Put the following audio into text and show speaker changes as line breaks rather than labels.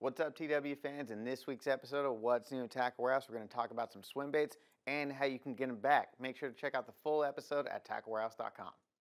What's up, TW fans? In this week's episode of What's New at Tackle Warehouse, we're going to talk about some swim baits and how you can get them back. Make sure to check out the full episode at tacklewarehouse.com.